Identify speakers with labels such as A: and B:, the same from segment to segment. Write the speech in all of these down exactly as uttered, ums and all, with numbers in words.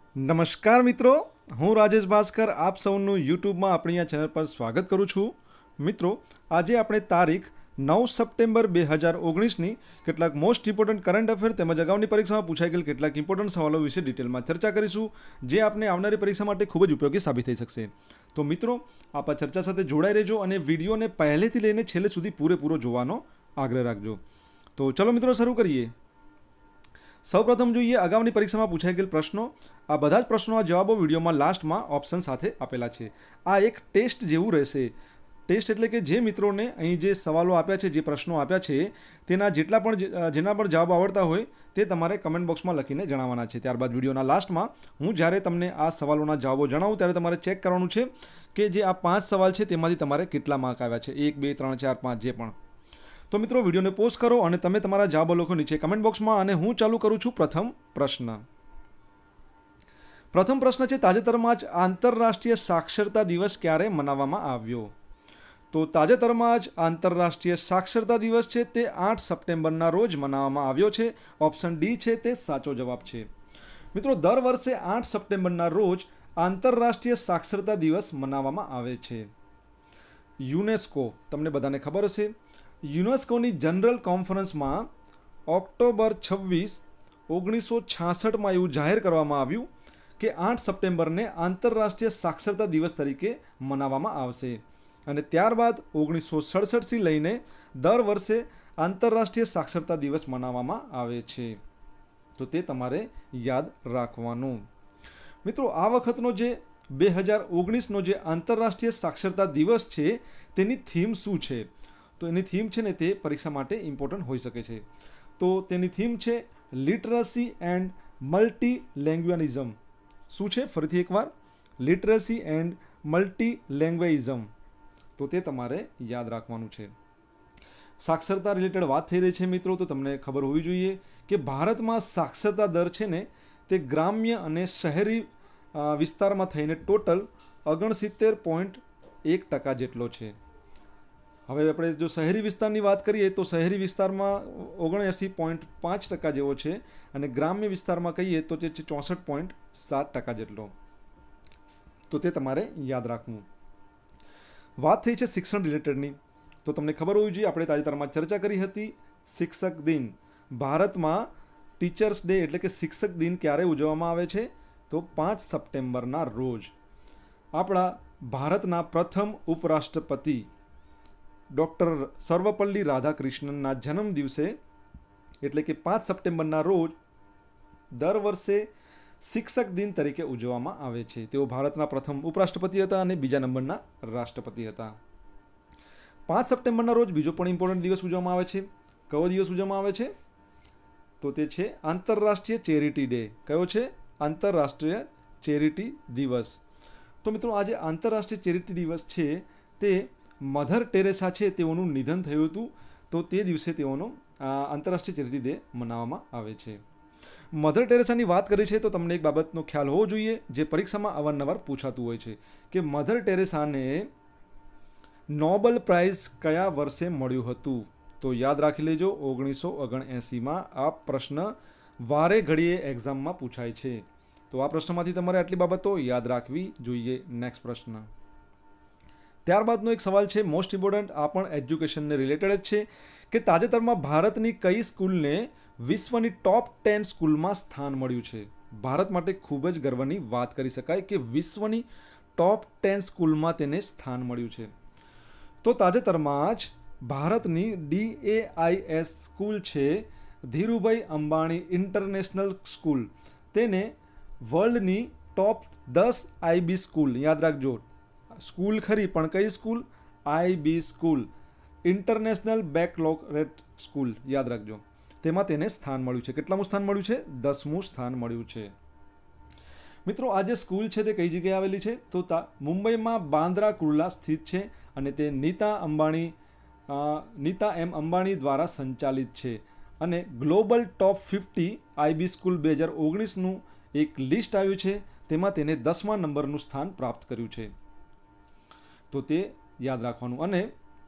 A: નમસ્કાર મિત્રો, હું રાજેશ ભાસ્કર આપ સૌનું યુટ્યુબમાં આપણી આ ચેનલ પર સ્વાગત કરું છું. મિત્રો, આજે આપણે તારીખ નવ સપ્ટેમ્બર બે હજાર ઓગણીસની કેટલાક મોસ્ટ ઇમ્પોર્ટન્ટ કરંટ અફેર તેમજ અગાઉની પરીક્ષામાં પૂછાઈ ગયેલ કેટલાક ઇમ્પોર્ટન્ટ સવાલો વિશે ડિટેલમાં ચર્ચા કરીશું, જે આપને આવનારી પરીક્ષા માટે ખૂબ જ ઉપયોગી સાબિત થઈ શકશે. તો મિત્રો, આપ આ ચર્ચા સાથે જોડાઈ રહેજો અને વિડીયોને પહેલેથી લઈને છેલ્લે સુધી પૂરેપૂરો જોવાનો આગ્રહ રાખજો. તો ચલો મિત્રો, શરૂ કરીએ. સૌપ્રથમ જોઈએ અગાઉની પરીક્ષામાં પૂછાઈ ગયેલ પ્રશ્નો. આ બધા જ પ્રશ્નોના જવાબો વિડીયોમાં લાસ્ટમાં ઓપ્શન સાથે આપેલા છે. આ એક ટેસ્ટ જેવું રહેશે. ટેસ્ટ એટલે કે જે મિત્રોને અહીં જે સવાલો આપ્યા છે, જે પ્રશ્નો આપ્યા છે, તેના જેટલા પણ જેના પણ જવાબ આવડતા હોય તે તમારે કમેન્ટ બોક્સમાં લખીને જણાવવાના છે. ત્યારબાદ વિડીયોના લાસ્ટમાં હું જ્યારે તમને આ સવાલોના જવાબો જણાવું ત્યારે તમારે ચેક કરવાનું છે કે જે આ પાંચ સવાલ છે તેમાંથી તમારે કેટલા માર્ક આવ્યા છે, એક બે ત્રણ ચાર પાંચ જે પણ. તો મિત્રો, વિડીયોને પોઝ કરો અને તમે તમારા જવાબો લખો નીચે કમેન્ટ બોક્સમાં અને હું ચાલુ કરું છું પ્રથમ પ્રશ્ન. પ્રથમ પ્રશ્ન છે, તાજેતરમાં જ આંતરરાષ્ટ્રીય સાક્ષરતા દિવસ ક્યારે મનાવવામાં આવ્યો? તો તાજેતરમાં જ આંતરરાષ્ટ્રીય સાક્ષરતા દિવસ છે તે આઠ સપ્ટેમ્બરના રોજ મનાવવામાં આવ્યો છે. ઓપ્શન ડી છે તે સાચો જવાબ છે. મિત્રો, દર વર્ષે આઠ સપ્ટેમ્બરના રોજ આંતરરાષ્ટ્રીય સાક્ષરતા દિવસ મનાવવામાં આવે છે. યુનેસ્કો, તમને બધાને ખબર હશે, યુનેસ્કોની જનરલ કોન્ફરન્સમાં ઓક્ટોબર છવ્વીસ ઓગણીસો છાસઠમાં એવું જાહેર કરવામાં આવ્યું કે આઠ સપ્ટેમ્બરને આંતરરાષ્ટ્રીય સાક્ષરતા દિવસ તરીકે મનાવવામાં આવશે. અને ત્યારબાદ ઓગણીસો સડસઠથી લઈને દર વર્ષે આંતરરાષ્ટ્રીય સાક્ષરતા દિવસ મનાવવામાં આવે છે. તો તે તમારે યાદ રાખવાનું. મિત્રો, આ વખતનો જે બે હજાર ઓગણીસનો જે આંતરરાષ્ટ્રીય સાક્ષરતા દિવસ છે તેની થીમ શું છે? તો એની થીમ છે ને તે પરીક્ષા માટે ઇમ્પોર્ટન્ટ હોઈ શકે છે. તો તેની થીમ છે લિટરસી એન્ડ મલ્ટી લેંગ્વેજિઝમ. શું છે? ફરીથી એકવાર, લિટરસી એન્ડ મલ્ટી લેંગ્વેજિઝમ. તો તે તમારે યાદ રાખવાનું છે. સાક્ષરતા રિલેટેડ વાત થઈ રહી છે મિત્રો, તો તમને ખબર હોવી જોઈએ કે ભારતમાં સાક્ષરતા દર છે ને તે ગ્રામ્ય અને શહેરી વિસ્તારમાં થઈને ટોટલ ઓગણસિત્તેર પોઈન્ટ એક ટકા જેટલો છે. હવે આપણે જો શહેરી વિસ્તારની વાત કરીએ તો શહેરી વિસ્તારમાં ઓગણએંસી પોઈન્ટ પાંચ ટકા જેવો છે અને ગ્રામ્ય વિસ્તારમાં કહીએ તો તે છે ચોસઠ પોઈન્ટ સાત ટકા જેટલો. તો તે તમારે યાદ રાખવું. વાત થઈ છે શિક્ષણ રિલેટેડની, તો તમને ખબર હોવી જોઈએ આપણે તાજેતરમાં ચર્ચા કરી હતી શિક્ષક દિન. ભારતમાં ટીચર્સ ડે એટલે કે શિક્ષક દિન ક્યારે ઉજવવામાં આવે છે? તો પાંચ સપ્ટેમ્બરના રોજ. આપણા ભારતના પ્રથમ ઉપરાષ્ટ્રપતિ ડૉક્ટર સર્વપલ્લી રાધાકૃષ્ણનના જન્મ દિવસે એટલે કે પાંચ સપ્ટેમ્બરના રોજ દર વર્ષે શિક્ષક દિન તરીકે ઉજવવામાં આવે છે. તેઓ ભારતના પ્રથમ ઉપરાષ્ટ્રપતિ હતા અને બીજા નંબરના રાષ્ટ્રપતિ હતા. પાંચ સપ્ટેમ્બરના રોજ બીજો પણ ઇમ્પોર્ટન્ટ દિવસ ઉજવવામાં આવે છે. કયો દિવસ ઉજવવામાં આવે છે? તો તે છે આંતરરાષ્ટ્રીય ચેરિટી ડે. કયો છે? આંતરરાષ્ટ્રીય ચેરિટી દિવસ. તો મિત્રો, આજે આંતરરાષ્ટ્રીય ચેરિટી દિવસ છે તે મધર ટેરેસા છે તેઓનું નિધન થયું હતું, તો તે દિવસે તેઓનો આંતરરાષ્ટ્રીય ચેરિટી ડે મનાવવામાં આવે છે. મધર ટેરેસાની વાત કરી છે તો તમને એક બાબતનો ખ્યાલ હોવો જોઈએ જે પરીક્ષામાં અવારનવાર પૂછાતું હોય છે કે મધર ટેરેસાને નોબેલ પ્રાઇઝ કયા વર્ષે મળ્યું હતું? તો યાદ રાખી લેજો, ઓગણીસો ઓગણએંસીમાં. આ પ્રશ્ન વારે ઘડીએ એક્ઝામમાં પૂછાય છે. તો આ પ્રશ્નમાંથી તમારે આટલી બાબતો યાદ રાખવી જોઈએ. નેક્સ્ટ પ્રશ્ન. ત્યારબાદનો એક સવાલ છે મોસ્ટ ઇમ્પોર્ટન્ટ, આ પણ એજ્યુકેશનને રિલેટેડ જ છે કે તાજેતરમાં ભારતની કઈ સ્કૂલને વિશ્વની ટોપ ટેન સ્કૂલમાં સ્થાન મળ્યું છે? ભારત માટે ખૂબ જ ગર્વની વાત કરી શકાય કે વિશ્વની ટોપ ટેન સ્કૂલમાં તેને સ્થાન મળ્યું છે. તો તાજેતરમાં જ ભારતની D A I S school છે, ધીરુભાઈ અંબાણી ઇન્ટરનેશનલ સ્કૂલ, તેને વર્લ્ડની ટોપ દસ આઈબી સ્કૂલ, યાદ રાખજો, સ્કૂલ ખરી પણ કઈ school? IB school, international baccalaureate school, યાદ રાખજો. તેમાં તેને સ્થાન મળ્યું છે. કેટલામું સ્થાન મળ્યું છે? દસમું સ્થાન મળ્યું છે. મિત્રો, આ જે સ્કૂલ છે તે કઈ જગ્યાએ આવેલી છે? તો મુંબઈમાં બાંદ્રા કુર્લા સ્થિત છે અને તે નીતા અંબાણી નીતા એમ અંબાણી દ્વારા સંચાલિત છે. અને global top fifty IB school બે હજાર ઓગણીસનું એક લિસ્ટ આવ્યું છે, તેમાં તેને દસમા નંબરનું સ્થાન પ્રાપ્ત કર્યું છે. તો તે યાદ રાખવાનું. અને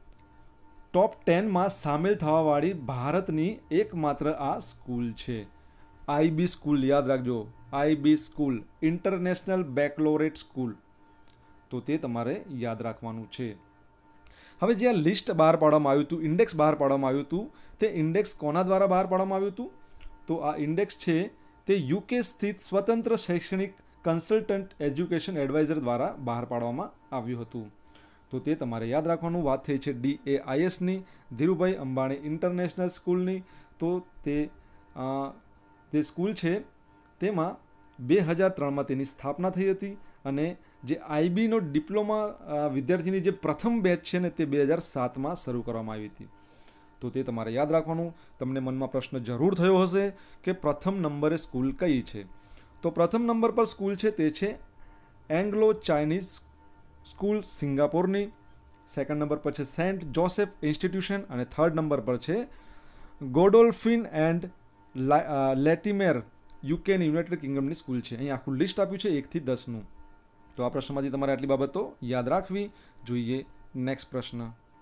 A: ટોપ ટેનમાં સામેલ થવાવાળી ભારતની એકમાત્ર આ સ્કૂલ છે. આઈબી સ્કૂલ, યાદ રાખજો. IB school, international baccalaureate school. તો તે તમારે યાદ રાખવાનું છે. હવે જે આ લિસ્ટ બહાર પાડવામાં આવ્યું હતું, ઇન્ડેક્સ બહાર પાડવામાં આવ્યું હતું, તે ઇન્ડેક્સ કોના દ્વારા બહાર પાડવામાં આવ્યું હતું? તો આ ઇન્ડેક્સ છે તે યુકે સ્થિત સ્વતંત્ર શૈક્ષણિક કન્સલ્ટન્ટ એજ્યુકેશન એડવાઇઝર દ્વારા બહાર પાડવામાં આવ્યું હતું. તો તે તમારે યાદ રાખવાનું. વાત થઈ છે ડીએઆઈએસની, ધીરુભાઈ અંબાણી ઇન્ટરનેશનલ સ્કૂલની. તો તે તે સ્કૂલ છે તેમાં બે હજાર ત્રણમાં તેની સ્થાપના થઈ હતી અને જે આઈબીનો ડિપ્લોમા વિદ્યાર્થીની જે પ્રથમ બેચ છે ને તે બે હજાર સાતમાં શરૂ કરવામાં આવી હતી. તો તે તમારે યાદ રાખવાનું. તમને મનમાં પ્રશ્ન જરૂર થયો હશે કે પ્રથમ નંબરે સ્કૂલ કઈ છે? તો પ્રથમ નંબર પર સ્કૂલ છે તે છે એંગ્લો ચાઇનીઝ સ્કૂલ સિંગાપોરની. સેકન્ડ નંબર પર છે સેન્ટ જોસેફ ઇન્સ્ટિટ્યુશન અને થર્ડ નંબર પર છે ગોડોલ્ફિન એન્ડ લેટિમેર યુકેની યુનાઇટેડ કિંગડમની સ્કૂલ છે. અહીં આખું લિસ્ટ આપ્યું છે એકથી દસનું. તો આ પ્રશ્નમાંથી તમારે આટલી બાબતો યાદ રાખવી જોઈએ. નેક્સ્ટ પ્રશ્ન.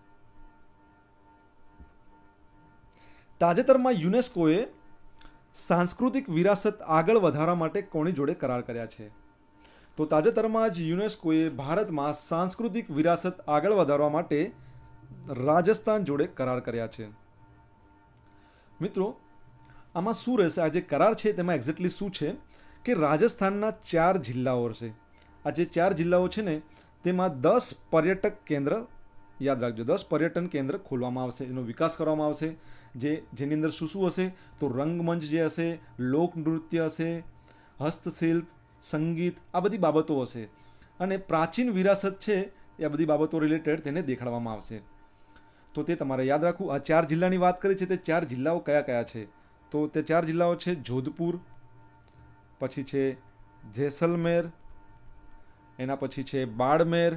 A: તાજેતરમાં યુનેસ્કોએ સાંસ્કૃતિક વિરાસત આગળ વધારવા માટે કોની જોડે કરાર કર્યા છે? તો તાજેતરમાં જ યુનેસ્કોએ ભારતમાં સાંસ્કૃતિક વિરાસત આગળ વધારવા માટે રાજસ્થાન જોડે કરાર કર્યા છે. મિત્રો આમાં શું રહેશે? આ જે કરાર છે તેમાં એક્ઝેક્ટલી શું છે કે રાજસ્થાનના ચાર જિલ્લાઓ છે. આ જે ચાર જિલ્લાઓ છે ને તેમાં દસ પર્યટક કેન્દ્ર, યાદ રાખજો, દસ પર્યટન કેન્દ્ર ખોલવામાં આવશે, એનો વિકાસ કરવામાં આવશે. જે જેની અંદર શું શું હશે? તો રંગમંચ જે હશે, લોકનૃત્ય હશે, હસ્તશિલ્પ, સંગીત, આ બધી બાબતો હશે અને પ્રાચીન વિરાસત છે એ બધી બાબતો રિલેટેડ તેને દેખાડવામાં આવશે. તો તે તમારે યાદ રાખવું. આ ચાર જિલ્લાની વાત કરી છે તે ચાર જિલ્લાઓ કયા કયા છે? તો તે ચાર જિલ્લાઓ છે જોધપુર, પછી છે જેસલમેર, એના પછી છે બાડમેર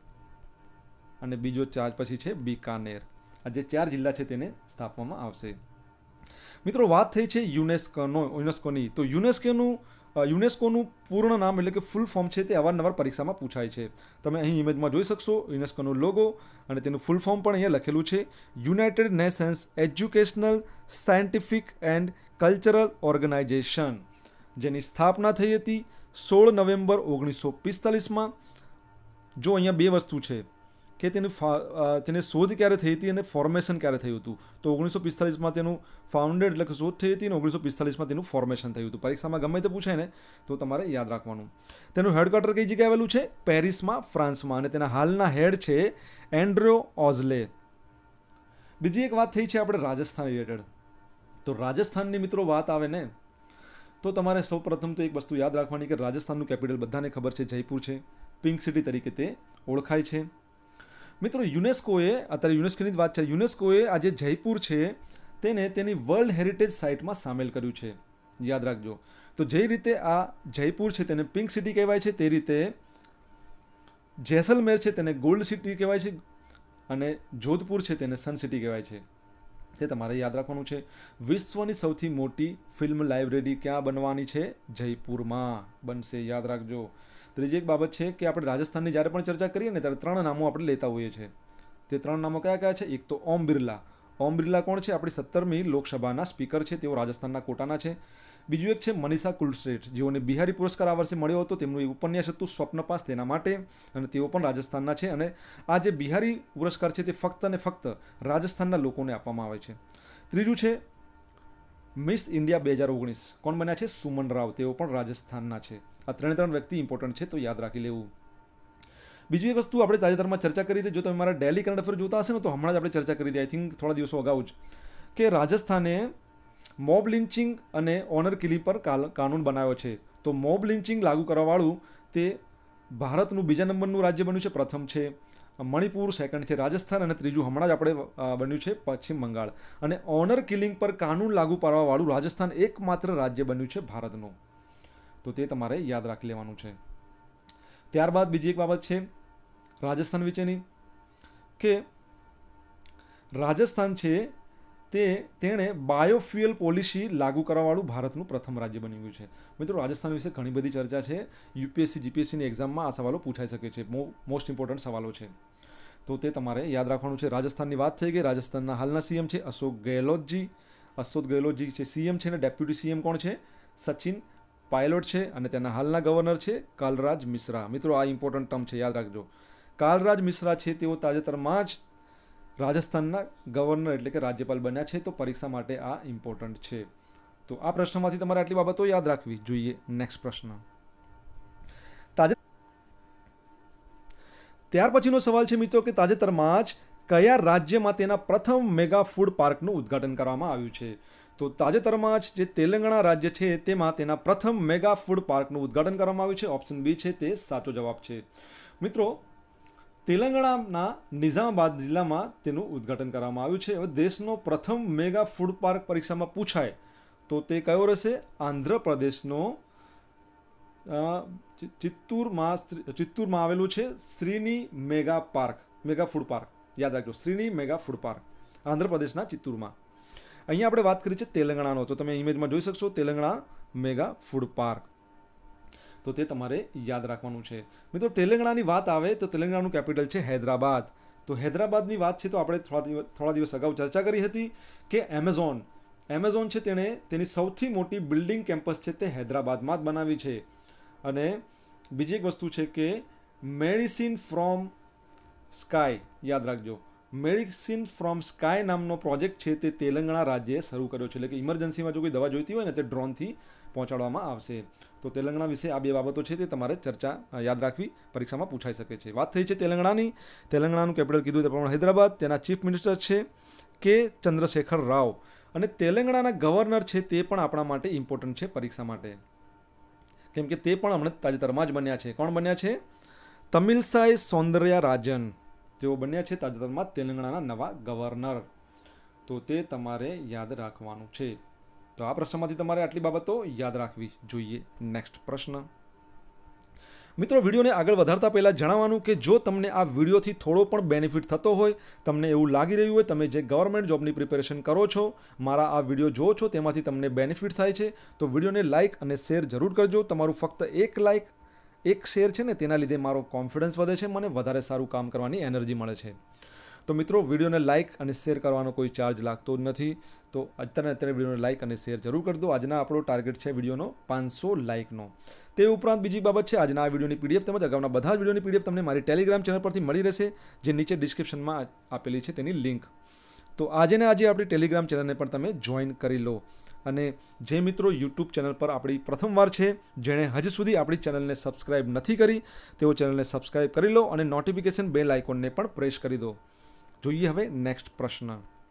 A: અને બીજો ચાર પછી છે બીકાનેર. આ જે ચાર જિલ્લા છે તેને સ્થાપવામાં આવશે. મિત્રો વાત થઈ છે યુનેસ્કોનો યુનેસ્કોની. તો યુનેસ્કોનું યુનેસ્કોનું પૂર્ણ નામ એટલે કે ફૂલ ફોર્મ છે તે અવારનવાર પરીક્ષામાં પૂછાય છે. તમે અહીં ઇમેજમાં જોઈ શકશો યુનેસ્કોનો લોગો અને તેનું ફૂલ ફોર્મ પણ અહીંયા લખેલું છે. United Nations Educational, Scientific and Cultural Organization, જેની સ્થાપના થઈ હતી સોળ નવેમ્બર ઓગણીસો પિસ્તાલીસમાં. જો અહીંયા બે વસ્તુ છે કે તેનું તેને શોધ ક્યારે થઈ હતી અને ફોર્મેશન ક્યારે થયું હતું. તો ઓગણીસો પિસ્તાલીસમાં તેનું ફાઉન્ડેડ એટલે કે શોધ થઈ હતી અને ઓગણીસો પિસ્તાલીસમાં તેનું ફોર્મેશન થયું હતું. પરીક્ષામાં ગમે તે પૂછાય ને તો તમારે યાદ રાખવાનું. તેનું હેડક્વાર્ટર કઈ જગ્યાએ આવેલું છે? પેરિસમાં, ફ્રાન્સમાં. અને તેના હાલના હેડ છે એન્ડ્રો ઓઝલે. બીજી એક વાત થઈ છે આપણે રાજસ્થાન રિલેટેડ. તો રાજસ્થાનની મિત્રો વાત આવે ને તો તમારે સૌ પ્રથમ તો એક વસ્તુ યાદ રાખવાની કે રાજસ્થાનનું કેપિટલ બધાને ખબર છે જયપુર છે. પિંક સિટી તરીકે તે ઓળખાય છે. મિત્રો યુનેસ્કોએ, અત્યારે યુનેસ્કોની જ વાત છે, યુનેસ્કોએ આ જે જયપુર છે તેને તેની વર્લ્ડ હેરિટેજ સાઇટમાં સામેલ કર્યું છે. યાદ રાખજો. તો જે રીતે આ જયપુર છે તેને પિંક સિટી કહેવાય છે, તે રીતે જેસલમેર છે તેને ગોલ્ડ સિટી કહેવાય છે અને જોધપુર છે તેને સન સિટી કહેવાય છે. તે તમારે યાદ રાખવાનું છે. વિશ્વની સૌથી મોટી ફિલ્મ લાઇબ્રેરી ક્યાં બનવાની છે? જયપુરમાં બનશે. યાદ રાખજો. ત્રીજી એક બાબત છે કે આપણે રાજસ્થાનની જ્યારે પણ ચર્ચા કરીએ ને ત્યારે ત્રણ નામો આપણે લેતા હોઈએ છીએ. તે ત્રણ નામો કયા કયા છે? એક તો ઓમ બિરલા. ઓમ બિરલા કોણ છે? આપણી સત્તરમી લોકસભાના સ્પીકર છે, તેઓ રાજસ્થાનના કોટાના છે. બીજું એક છે મનીષા કુલશ્રેષ્ઠ, જેઓને બિહારી પુરસ્કાર આ વર્ષે મળ્યો હતો. તેમનું એક ઉપન્યાસ હતું સ્વપ્નપાસ, તેના માટે, અને તેઓ પણ રાજસ્થાનના છે. અને આ જે બિહારી પુરસ્કાર છે તે ફક્ત અને ફક્ત રાજસ્થાનના લોકોને આપવામાં આવે છે. ત્રીજું છે મિસ ઇન્ડિયા બે હજાર ઓગણીસ. કોણ બન્યા છે? સુમન રાવ. તેઓ પણ રાજસ્થાનના છે. આ ત્રણે ત્રણ વ્યક્તિ ઇમ્પોર્ટન્ટ છે, તો યાદ રાખી લેવું. બીજી એક વસ્તુ આપણે તાજેતરમાં ચર્ચા કરી હતી. જો તમે મારા ડેલી કરંટ અફેર જોતા હશે ને તો હમણાં જ આપણે ચર્ચા કરી હતી, આઈ થિંક થોડા દિવસો અગાઉ જ, કે રાજસ્થાને મોબ લિન્ચિંગ અને ઓનર કિલિંગ પર કાનૂન બનાવ્યો છે. તો મોબ લિન્ચિંગ લાગુ કરવાવાળું તે ભારતનું બીજા નંબરનું રાજ્ય બન્યું છે. પ્રથમ છે મણિપુર, સેકન્ડ છે રાજસ્થાન અને ત્રીજું હમણાં જ આપણે બન્યું છે પશ્ચિમ બંગાળ. અને ઓનર કિલિંગ પર કાનૂન લાગુ પાડવાવાળું રાજસ્થાન એકમાત્ર રાજ્ય બન્યું છે ભારતનું. તો તે તમારે યાદ રાખી લેવાનું છે. ત્યારબાદ બીજી એક બાબત છે રાજસ્થાન વિશેની કે રાજસ્થાન છે તે તેણે બાયોફ્યુઅલ પોલિસી લાગુ કરવાવાળું ભારતનું પ્રથમ રાજ્ય બની ગયું છે. મિત્રો રાજસ્થાન વિશે ઘણી બધી ચર્ચા છે. યુપીએસસી જીપીએસસીની એક્ઝામમાં આ સવાલો પૂછાઈ શકે છે. મોસ્ટ ઇમ્પોર્ટન્ટ સવાલો છે, તો તે તમારે યાદ રાખવાનું છે. રાજસ્થાનની વાત થઈ ગઈ. રાજસ્થાનના હાલના સીએમ છે અશોક ગેહલોતજી. અશોક ગેહલોતજી છે સીએમ છે, અને ડેપ્યુટી સીએમ કોણ છે? સચિન પાયલોટ છે અને તેના હાલના ગવર્નર છે કાલરાજ મિશ્રા. મિત્રો આ ઇમ્પોર્ટન્ટ ટર્મ છે, યાદ રાખજો. કાલરાજ મિશ્રા છે તેઓ તાજેતરમાં જ રાજસ્થાનના ગવર્નર એટલે કે રાજ્યપાલ બન્યા છે. તો પરીક્ષા માટે આ ઇમ્પોર્ટન્ટ છે. તો આ પ્રશ્નમાંથી તમારે આટલી બાબતો યાદ રાખવી જોઈએ. નેક્સ્ટ પ્રશ્ન. તાજે ત્યાર પછીનો સવાલ છે મિત્રો કે તાજેતરમાં જ કયા રાજ્યમાં તેના પ્રથમ મેગા ફૂડ પાર્કનું ઉદ્ઘાટન કરવામાં આવ્યું છે? તો તાજેતરમાં જ જે તેલંગાણા રાજ્ય છે તેમાં તેના પ્રથમ મેગા ફૂડ પાર્કનું ઉદ્ઘાટન કરવામાં આવ્યું છે. ઓપ્શન બી છે તે સાચો જવાબ છે. મિત્રો તેલંગાણાના નિઝામાબાદ જિલ્લામાં તેનું ઉદ્ઘાટન કરવામાં આવ્યું છે. હવે દેશનો પ્રથમ મેગા ફૂડ પાર્ક પરીક્ષામાં પૂછાય તો તે કયો રહેશે? આંધ્રપ્રદેશનો ચિત્તૂરમાં ચિત્તૂરમાં આવેલું છે Srini mega park, mega food park. યાદ રાખજો, શ્રીની મેગા ફૂડ પાર્ક આંધ્રપ્રદેશના ચિત્તૂરમાં. અહીંયા આપણે વાત કરી છે તેલંગાણાનો, તો તમે ઇમેજમાં જોઈ શકશો તેલંગાણા મેગા ફૂડ પાર્ક. તો તે તમારે યાદ રાખવાનું છે. મિત્રો તેલંગાણાની વાત આવે તો તેલંગાણાનું કેપિટલ છે હૈદરાબાદ. તો હૈદરાબાદની વાત છે તો આપણે થોડા થોડા દિવસ અગાઉ ચર્ચા કરી હતી કે એમેઝોન એમેઝોન છે તેણે તેની સૌથી મોટી બિલ્ડિંગ કેમ્પસ છે તે હૈદરાબાદમાં જ બનાવી છે. અને બીજી એક વસ્તુ છે કે મેડિસિન ફ્રોમ સ્કાય, યાદ રાખજો, મેડિસિન ફ્રોમ સ્કાય નામનો પ્રોજેક્ટ છે તે તેલંગાણા રાજ્યએ શરૂ કર્યો છે. એટલે કે ઇમરજન્સીમાં જો કોઈ દવા જોઈતી હોય ને તે ડ્રોનથી પહોંચાડવામાં આવશે. તો તેલંગાણા વિશે આ બે બાબતો છે તે તમારે ચર્ચા યાદ રાખવી, પરીક્ષામાં પૂછાઈ શકે છે. વાત થઈ છે તેલંગાણાની. તેલંગાણાનું કેપિટલ કીધું તે પ્રમાણે હૈદરાબાદ. તેના ચીફ મિનિસ્ટર છે કે ચંદ્રશેખર રાવ. અને તેલંગાણાના ગવર્નર છે તે પણ આપણા માટે ઇમ્પોર્ટન્ટ છે પરીક્ષા માટે, કેમ કે તે પણ હમણાં તાજેતરમાં જ બન્યા છે. કોણ બન્યા છે? તમિલસાઈ સૌંદર્યરાજન. તેઓ બન્યા છે તાજેતરમાં તેલંગાણાના નવા ગવર્નર. તો તે તમારે યાદ રાખવાનું છે. તો આ પ્રશ્નમાંથી તમારે આટલી બાબતો યાદ રાખવી જોઈએ. નેક્સ્ટ પ્રશ્ન. મિત્રો વિડીયોને આગળ વધારતા પહેલાં જણાવવાનું કે જો તમને આ વિડીયોથી થોડો પણ બેનિફિટ થતો હોય, તમને એવું લાગી રહ્યું હોય તમે જે ગવર્મેન્ટ જોબની પ્રિપેરેશન કરો છો, મારા આ વિડીયો જુઓ છો તેમાંથી તમને બેનિફિટ થાય છે, તો વિડીયોને લાઇક અને શેર જરૂર કરજો. તમારું ફક્ત એક લાઇક એક શેર છે ને તેના લીધે મારો કોન્ફિડન્સ વધે છે, મને વધારે સારું કામ કરવાની એનર્જી મળે છે. તો મિત્રો વિડીયોને લાઇક અને શેર કરવાનો કોઈ ચાર્જ લાગતો નથી. તો અત્યારે અત્યારે વિડીયોને લાઇક અને શેર જરૂર કરી દો. આજના આપણો ટાર્ગેટ છે વિડીયોનો પાંચસો લાઇકનો. તે ઉપરાંત બીજી બાબત છે, આજના આ વિડીયોની પીડીએફ તેમજ અગાઉના બધા જ વિડીયોની પીડીએફ તમને મારી ટેલિગ્રામ ચેનલ પરથી મળી રહેશે, જે નીચે ડિસ્ક્રિપ્શનમાં આપેલી છે તેની લિંક. તો આજે ને આજે આપણી ટેલિગ્રામ ચેનલને પણ તમે જોઈન કરી લો. અને જે મિત્રો યુટ્યુબ ચેનલ પર આપણી પ્રથમવાર છે, જેણે હજી સુધી આપણી ચેનલને સબસ્ક્રાઇબ નથી કરી, તેઓ ચેનલને સબસ્ક્રાઇબ કરી લો અને નોટિફિકેશન બેલ આઇકોનને પણ પ્રેસ કરી દો. જોઈએ હવે નેક્સ્ટ પ્રશ્ન.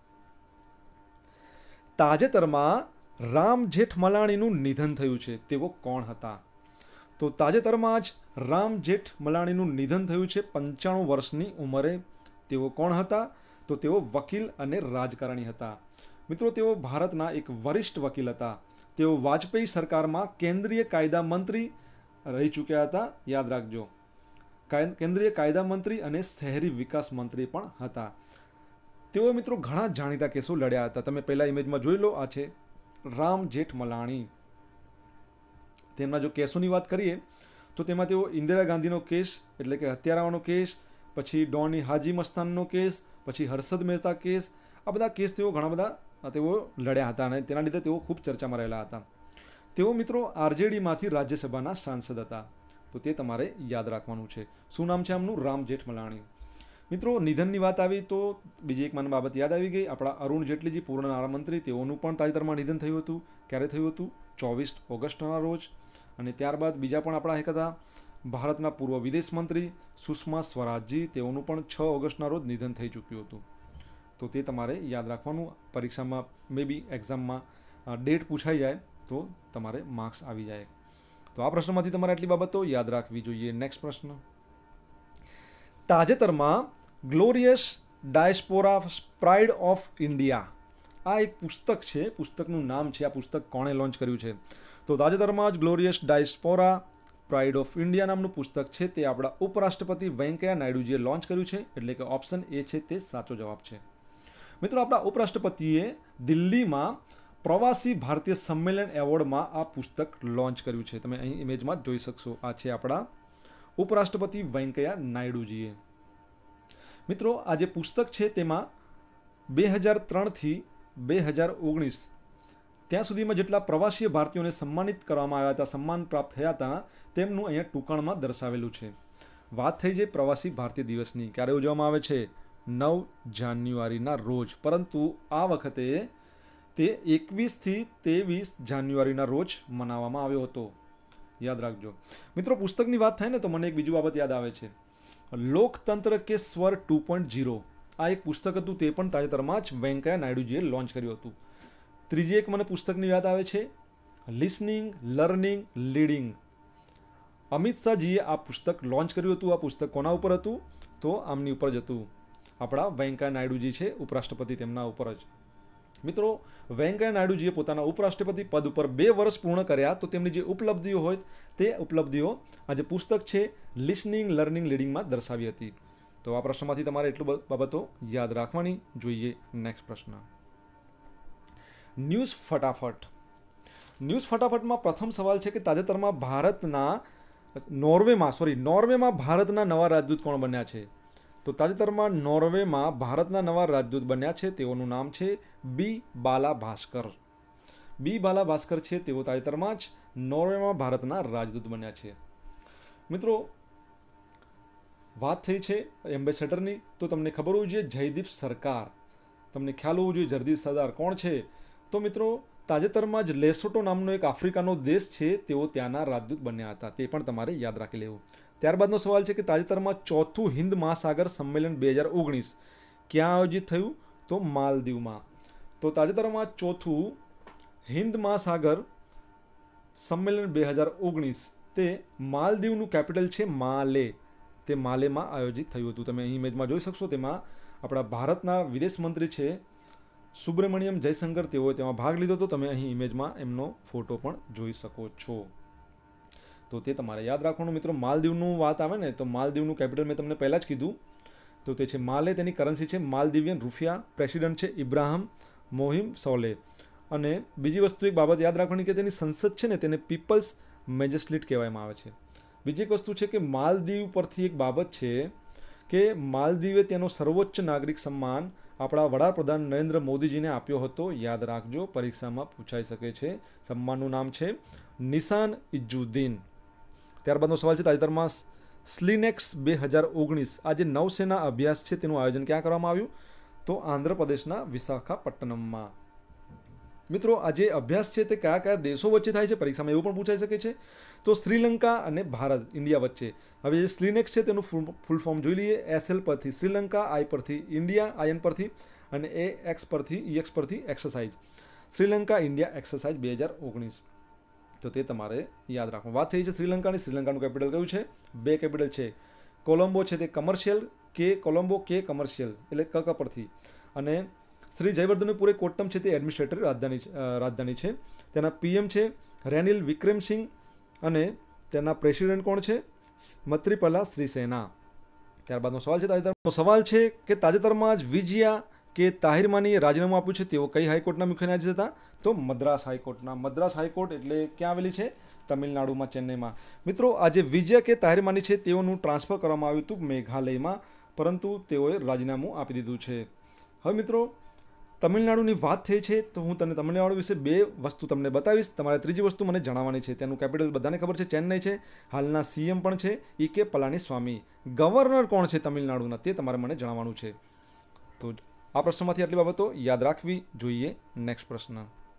A: તાજેતરમાં રામ જેઠમલાણીનું નિધન થયું છે, તેઓ કોણ હતા? તો તાજેતરમાં જ રામ જેઠમલાણીનું નિધન થયું છે પંચાણું વર્ષની ઉંમરે. તેઓ કોણ હતા? તો તેઓ વકીલ અને રાજકારણી હતા. મિત્રો તેઓ ભારતના એક વરિષ્ઠ વકીલ હતા. તેઓ વાજપેયી સરકારમાં કેન્દ્રીય કાયદા મંત્રી રહી ચૂક્યા હતા. યાદ રાખજો, કેન્દ્રીય કાયદા મંત્રી અને શહેરી વિકાસ મંત્રી પણ હતા. તેઓ મિત્રો ઘણા જાણીતા કેસો લડ્યા હતા. તમે પહેલા ઇમેજમાં જોઈ લો, આ છે રામ જેઠમલાણી. તેમના જો કેસોની વાત કરીએ તો તેમાં તેઓ ઇન્દિરા ગાંધીનો કેસ એટલે કે હત્યારાનો કેસ, પછી ડોની હાજી મસ્તાનનો કેસ, પછી હર્ષદ મહેતા કેસ, આ બધા કેસ તેઓ ઘણા બધા તેઓ લડ્યા હતા અને તેના લીધે તેઓ ખૂબ ચર્ચામાં રહેલા હતા. તેઓ મિત્રો આરજેડીમાંથી રાજ્યસભાના સાંસદ હતા. તો તે તમારે યાદ રાખવાનું છે. શું નામ છે આમનું? રામ જેઠમલાણી. મિત્રો નિધનની વાત આવી તો બીજી એક મને બાબત યાદ આવી ગઈ. આપણા અરુણ જેટલીજી પૂર્વ નાણામંત્રી, તેઓનું પણ તાજેતરમાં નિધન થયું હતું. ક્યારે થયું હતું? ચોવીસ ઓગસ્ટના રોજ. અને ત્યારબાદ બીજા પણ આપણા એક હતા ભારતના પૂર્વ વિદેશ મંત્રી સુષ્મા સ્વરાજજી, તેઓનું પણ છ ઓગસ્ટના રોજ નિધન થઈ ચૂક્યું હતું. તો તે તમારે યાદ રાખવાનું. પરીક્ષામાં મે બી એક્ઝામમાં ડેટ પૂછાઈ જાય તો તમારે માર્ક્સ આવી જાય. તો આ પ્રશ્નમાંથી તમારે આટલી બાબતો યાદ રાખવી જોઈએ. નેક્સ્ટ પ્રશ્ન. તાજેતરમાં glorious diaspora pride of India, આ એક પુસ્તક છે, પુસ્તકનું નામ છે, આ પુસ્તક કોણે લોન્ચ કર્યું છે? તો તાજેતરમાં જ glorious diaspora pride of India નામનું પુસ્તક છે તે આપણા ઉપરાષ્ટ્રપતિ વેંકૈયા નાયડુજીએ લોન્ચ કર્યું છે. એટલે કે ઓપ્શન એ છે તે સાચો જવાબ છે. મિત્રો આપણા ઉપરાષ્ટ્રપતિએ દિલ્હીમાં પ્રવાસી ભારતીય સંમેલન એવોર્ડમાં આ પુસ્તક લોન્ચ કર્યું છે. તમે અહીં ઇમેજમાં જોઈ શકશો. આ છે આપણા ઉપરાષ્ટ્રપતિ વેંકૈયા નાયડુજીએ. મિત્રો આ જે પુસ્તક છે તેમાં બે હજાર ત્રણથી બે હજાર ઓગણીસ ત્યાં સુધીમાં જેટલા પ્રવાસીય ભારતીયોને સન્માનિત કરવામાં આવ્યા હતા, સન્માન પ્રાપ્ત થયા હતા, તેમનું અહીંયા ટૂંકાણમાં દર્શાવેલું છે. વાત થઈ છે પ્રવાસી ભારતીય દિવસની. ક્યારે ઉજવવામાં આવે છે? નવ જાન્યુઆરીના રોજ. પરંતુ આ વખતે તે એકવીસથી ત્રેવીસ જાન્યુઆરીના રોજ મનાવવામાં આવ્યો હતો. યાદ રાખજો મિત્રો. પુસ્તકની વાત થાય ને તો મને એક બીજું બાબત યાદ આવે છે. લોકતંત્ર કે સ્વર ટુ પોઈન્ટ ઝીરો આ એક પુસ્તક હતું, તે પણ તાજેતરમાં જ વેંકૈયા નાયડુજીએ લોન્ચ કર્યું હતું. ત્રીજી એક મને પુસ્તકની યાદ આવે છે, લિસનિંગ, લર્નિંગ, લીડિંગ. અમિત શાહજીએ આ પુસ્તક લોન્ચ કર્યું હતું. આ પુસ્તક કોના ઉપર હતું? તો આમની ઉપર જ હતું. આપણા વેંકૈયા નાયડુજી છે, ઉપરાષ્ટ્રપતિ, તેમના ઉપર જ. મિત્રો, વેંકૈયા નાયડુજીએ પોતાના ઉપરાષ્ટ્રપતિ પદ ઉપર બે વર્ષ પૂર્ણ કર્યા, તો તેમની જે ઉપલબ્ધિઓ હોય તે ઉપલબ્ધિઓ આ જે પુસ્તક છે લિસનિંગ, લર્નિંગ, લીડિંગમાં દર્શાવી હતી. તો આ પ્રશ્નમાંથી તમારે એટલું બાબતો યાદ રાખવાની. જોઈએ નેક્સ્ટ પ્રશ્ન. ન્યૂઝ ફટાફટ. ન્યૂઝ ફટાફટમાં પ્રથમ સવાલ છે કે તાજેતરમાં ભારતના નોર્વેમાં સોરી નોર્વેમાં ભારતના નવા રાજદૂત કોણ બન્યા છે? તો તાજેતરમાં નોર્વેમાં ભારતના નવા રાજદૂત બન્યા છે, તેઓનું નામ છે બી બાલા ભાસ્કર. બી બાલા ભાસ્કર છે, તેઓ તાજેતરમાં જ નોર્વેમાં ભારતના રાજદૂત બન્યા છે. મિત્રો, વાત થઈ છે એમ્બેસેડરની, તો તમને ખબર હોવી જોઈએ જયદીપ સરકાર. તમને ખ્યાલ હોવું જોઈએ જયદીપ સરદાર કોણ છે? તો મિત્રો, તાજેતરમાં જ લેસોટો નામનો એક આફ્રિકાનો દેશ છે, તેઓ ત્યાંના રાજદૂત બન્યા હતા. તે પણ તમારે યાદ રાખી લેવું. ત્યારબાદનો સવાલ છે કે તાજેતરમાં ચોથું હિન્દ મહાસાગર સંમેલન બે હજાર ઓગણીસ ક્યાં આયોજિત થયું? તો માલદીવમાં. તો તાજેતરમાં ચોથું હિન્દ મહાસાગર સંમેલન બે હજાર ઓગણીસ તે માલદીવનું કેપિટલ છે માલે. તે માલેમાં આયોજિત થયું હતું. તમે અહીં ઇમેજમાં જોઈ શકશો. તેમાં આપણા ભારતના વિદેશ મંત્રી છે સુબ્રમણ્યમ જયશંકર, તેઓએ તેમાં ભાગ લીધો હતો. તમે અહીં ઇમેજમાં એમનો ફોટો પણ જોઈ શકો છો. તો તે તમારે યાદ રાખવાનું. મિત્રો, માલદીવનું વાત આવે ને તો માલદીવનું કેપિટલ મેં તમને પહેલાં જ કીધું, તો તે છે માલે. તેની કરન્સી છે માલદીવિયન રૂપિયા. પ્રેસિડેન્ટ છે ઇબ્રાહિમ મોહિમ સોલે. અને બીજી વસ્તુ એક બાબત યાદ રાખવાની કે તેની સંસદ છે ને તેને પીપલ્સ મેજિસ્ટ્રેટ કહેવામાં આવે છે. બીજી એક વસ્તુ છે કે માલદીવ પરથી એક બાબત છે કે માલદીવે તેનો સર્વોચ્ચ નાગરિક સન્માન આપણા વડાપ્રધાન નરેન્દ્ર મોદીજીને આપ્યો હતો. યાદ રાખજો, પરીક્ષામાં પૂછાઈ શકે છે. સન્માનનું નામ છે નિશાન ઇજ્જુદ્દીન. ત્યારબાદનો સવાલ છે તાજેતરમાં સ્લિનેક્સ બે હજાર ઓગણીસ આ જે નૌસેના અભ્યાસ છે તેનું આયોજન ક્યાં કરવામાં આવ્યું? તો આંધ્રપ્રદેશના વિશાખાપટ્ટનમમાં. મિત્રો, આ જે અભ્યાસ છે તે કયા કયા દેશો વચ્ચે થાય છે? પરીક્ષામાં એવું પણ પૂછાઈ શકે છે. તો શ્રીલંકા અને ભારત, ઇન્ડિયા વચ્ચે. હવે જે સ્લિનેક્સ છે તેનું ફૂલ ફોર્મ જોઈ લઈએ. એસએલ પરથી શ્રીલંકા, આઈ પરથી ઇન્ડિયા, આઈએન પરથી, અને એ એક્સ પરથી ઈએક્સ પરથી એક્સરસાઇઝ. શ્રીલંકા ઇન્ડિયા એક્સરસાઇઝ બે હજાર ઓગણીસ. તો તે તમારે યાદ રાખવું. વાત થઈ છે શ્રીલંકાની. શ્રીલંકાનું કેપિટલ કયું છે? બે કેપિટલ છે. કોલંબો છે તે કમર્શિયલ, કે કોલંબો કે કમર્શિયલ એટલે કક પરથી. અને શ્રી જયવર્ધનપુરે કોટ્ટમ છે તે એડમિનિસ્ટ્રેટિવ રાજધાની રાજધાની છે. તેના પીએમ છે રેનિલ વિક્રમસિંહ અને તેના પ્રેસિડેન્ટ કોણ છે? મૈત્રીપાલા સિરિસેના. ત્યારબાદનો સવાલ છે તાજેતરનો સવાલ છે કે તાજેતરમાં જ વિજયા કે તાહિરમાનીએ રાજીનામું આપ્યું છે, તેઓ કઈ હાઈકોર્ટના મુખ્ય ન્યાયાધીશ હતા? તો મદ્રાસ હાઈકોર્ટના. મદ્રાસ હાઈકોર્ટ એટલે ક્યાં આવેલી છે? તમિલનાડુમાં, ચેન્નઈમાં. મિત્રો, આ જે વિજય કે તાહિરમાની છે તેઓનું ટ્રાન્સફર કરવામાં આવ્યું હતું મેઘાલયમાં, પરંતુ તેઓએ રાજીનામું આપી દીધું છે. હવે મિત્રો, તમિલનાડુની વાત થઈ છે તો હું તમને તમિલનાડુ વિશે બે વસ્તુ તમને બતાવીશ. તમારે ત્રીજી વસ્તુ મને જણાવવાની છે. તેનું કેપિટલ બધાને ખબર છે, ચેન્નઈ છે. હાલના સીએમ પણ છે ઈ કે પલાનીસ્વામી. ગવર્નર કોણ છે તમિલનાડુના તે તમારે મને જણાવવાનું છે. તો આ પ્રશ્નમાંથી આટલી બાબતો યાદ રાખવી જોઈએ. નેક્સ્ટ પ્રશ્ન.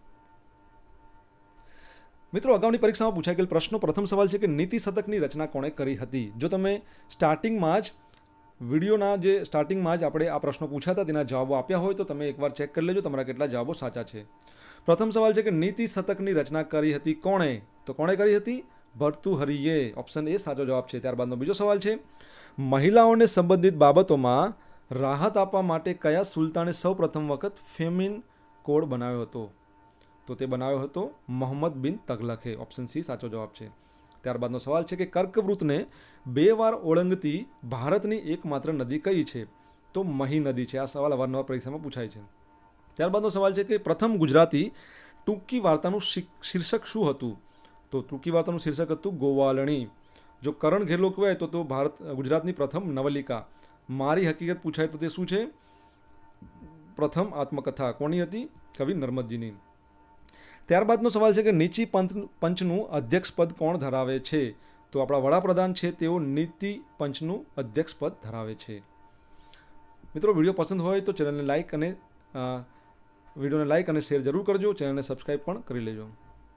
A: મિત્રો, અગાઉની પરીક્ષામાં પૂછાઈ ગયેલ પ્રશ્નો. પ્રથમ સવાલ છે કે નીતિ શતકની રચના કોણે કરી હતી? જો તમે સ્ટાર્ટિંગમાં જ વિડીયોના જે સ્ટાર્ટિંગમાં જ આપણે આ પ્રશ્નો પૂછ્યા હતા તેના જવાબો આપ્યા હોય તો તમે એકવાર ચેક કરી લેજો તમારા કેટલા જવાબો સાચા છે. પ્રથમ સવાલ છે કે નીતિ શતકની રચના કરી હતી કોણે? તો કોણે કરી હતી? ભર્તૃહરિએ. ઓપ્શન એ સાચો જવાબ છે. ત્યારબાદનો બીજો સવાલ છે મહિલાઓને સંબંધિત બાબતોમાં રાહત આપવા માટે કયા સુલતાને સૌ પ્રથમ વખત ફેમિન કોડ બનાવ્યો હતો? તો તે બનાવ્યો હતો મોહમ્મદ બિન તગલકે. ઓપ્શન સી સાચો જવાબ છે. ત્યારબાદનો સવાલ છે કે કર્કવૃતને બે વાર ઓળંગતી ભારતની એકમાત્ર નદી કઈ છે? તો મહી નદી છે. આ સવાલ અવારનવાર પરીક્ષામાં પૂછાય છે. ત્યારબાદનો સવાલ છે કે પ્રથમ ગુજરાતી ટૂંકી વાર્તાનું શીર્ષક શું હતું? તો ટૂંકી વાર્તાનું શીર્ષક હતું ગોવાલણી. જો કરણ ઘેલો કહેવાય તો તો ભારત ગુજરાતની પ્રથમ નવલિકા. મારી હકીકત પૂછાય તો તે શું છે? પ્રથમ આત્મકથા. કોની હતી? કવિ નર્મદજીની. ત્યારબાદનો સવાલ છે કે નીતિ પંચ પંચનું અધ્યક્ષપદ કોણ ધરાવે છે? તો આપણા વડાપ્રધાન છે તેઓ નીતિ પંચનું અધ્યક્ષપદ ધરાવે છે. મિત્રો, વિડીયો પસંદ હોય તો ચેનલને લાઇક અને વિડીયોને લાઇક અને શેર જરૂર કરજો. ચેનલને સબસ્ક્રાઈબ પણ કરી લેજો.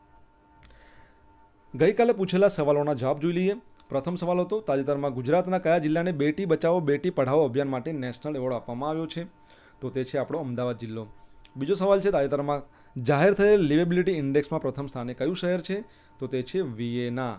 A: ગઈકાલે પૂછેલા સવાલોના જવાબ જોઈ લઈએ. પ્રથમ સવાલ હતો, તાજેતરમાં ગુજરાતના કયા જિલ્લાને બેટી બચાવો બેટી પઢાઓ અભિયાન માટે નેશનલ એવોર્ડ આપવામાં આવ્યો છે? તો તે છે આપણો અમદાવાદ જિલ્લો. બીજો સવાલ છે, તાજેતરમાં જાહેર થયેલ લિવેબિલિટી ઇન્ડેક્સમાં પ્રથમ સ્થાને કયું શહેર છે? તો તે છે વિયેના.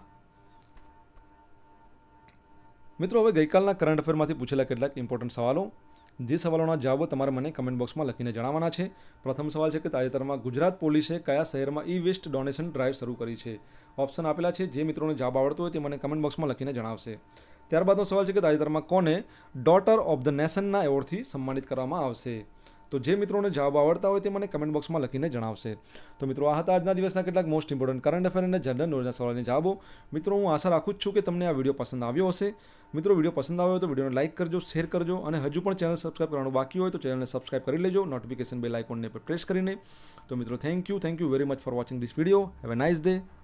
A: મિત્રો, હવે ગઈકાલના કરંટ અફેરમાંથી પૂછેલા કેટલાક ઇમ્પોર્ટન્ટ સવાલો, જે સવાલોના જવાબો તમારે મને કમેન્ટ બોક્સમાં લખીને જણાવવાના છે. પ્રથમ સવાલ છે કે તાજેતરમાં ગુજરાત પોલીસે કયા શહેરમાં ઈ વેસ્ટ ડોનેશન ડ્રાઈવ શરૂ કરી છે? ઓપ્શન આપેલા છે. જે મિત્રોને જવાબ આવડતો હોય તે મને કમેન્ટ બોક્સમાં લખીને જણાવશે. ત્યારબાદનો સવાલ છે કે તાજેતરમાં કોને ડોટર ઓફ ધ નેશનના એવોર્ડથી સન્માનિત કરવામાં આવશે? તો જે મિત્રોને જવાબ આવડતા હોય તે મને કમેન્ટ બોક્સમાં લખીને જણાવશે. તો મિત્રો, આ હતા આજના દિવસના કેટલાક મોસ્ટ ઇમ્પોર્ટન્ટ કરંટ અફેર અને જનરલ નોલેજના સવાલના જવાબો. મિત્રો, હું આશા રાખું જ છું કે તમને આ વિડીયો પસંદ આવ્યો હશે. મિત્રો, વિડીયો પસંદ આવ્યો હોય તો વિડીયોને લાઇક કરજો, શેર કરજો અને હજુ પણ ચેનલ સબસ્ક્રાઇબ કરવાનું બાકી હોય તો ચેનલને સબસ્ક્રાઇબ કરી લેજો, નોટિફિકેશન બેલ આઇકોનને પર પ્રેસ કરીને. તો મિત્રો, thank you thank you very much for watching this video. Have a nice day.